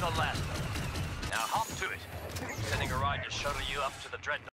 the last of them. Now hop to it. Sending a ride to shuttle you up to the Dreadnought.